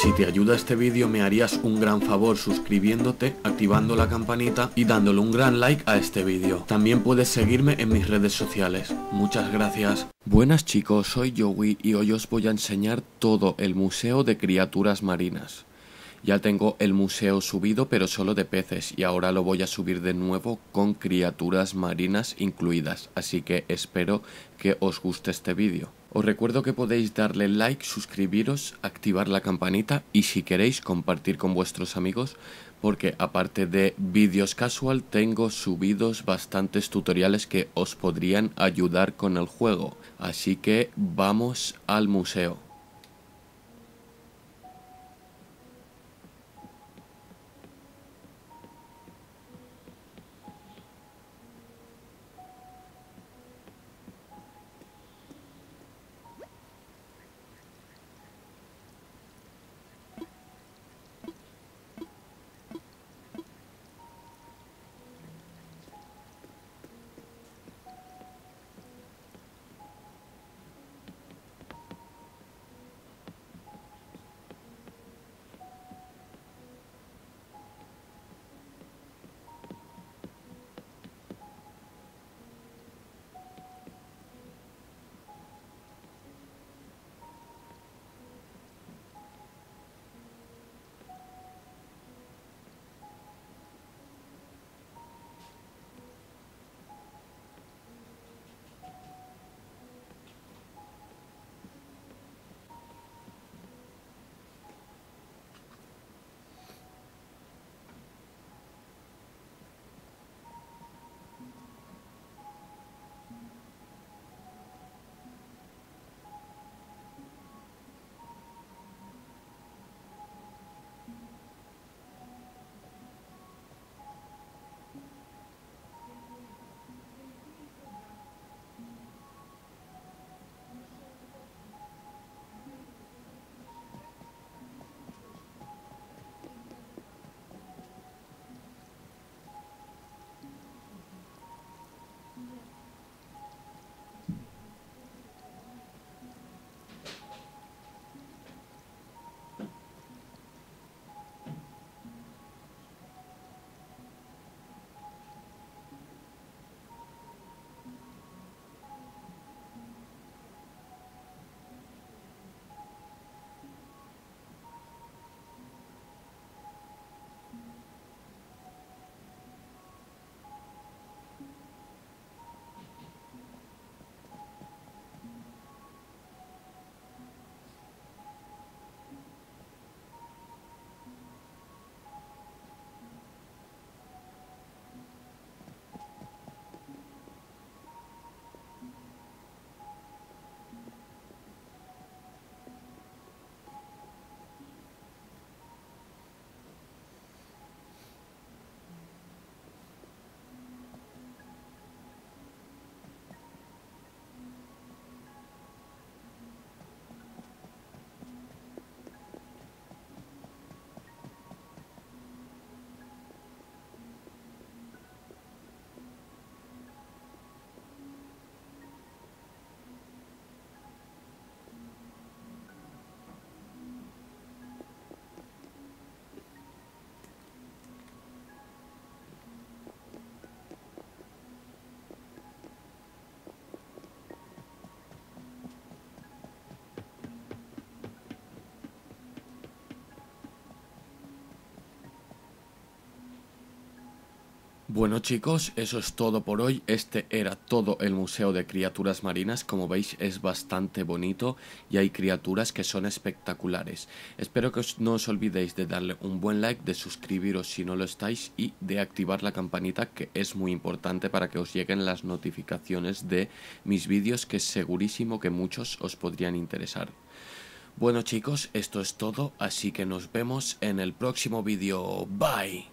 Si te ayuda este vídeo me harías un gran favor suscribiéndote, activando la campanita y dándole un gran like a este vídeo. También puedes seguirme en mis redes sociales. Muchas gracias. Buenas chicos, soy Joey y hoy os voy a enseñar todo el museo de criaturas marinas. Ya tengo el museo subido pero solo de peces y ahora lo voy a subir de nuevo con criaturas marinas incluidas, así que espero que os guste este vídeo. Os recuerdo que podéis darle like, suscribiros, activar la campanita y si queréis compartir con vuestros amigos, porque aparte de vídeos casual tengo subidos bastantes tutoriales que os podrían ayudar con el juego, así que vamos al museo. Bueno chicos, eso es todo por hoy. Este era todo el museo de criaturas marinas. Como veis es bastante bonito y hay criaturas que son espectaculares. Espero que no os olvidéis de darle un buen like, de suscribiros si no lo estáis y de activar la campanita, que es muy importante para que os lleguen las notificaciones de mis vídeos, que segurísimo que muchos os podrían interesar. Bueno chicos, esto es todo, así que nos vemos en el próximo vídeo. Bye.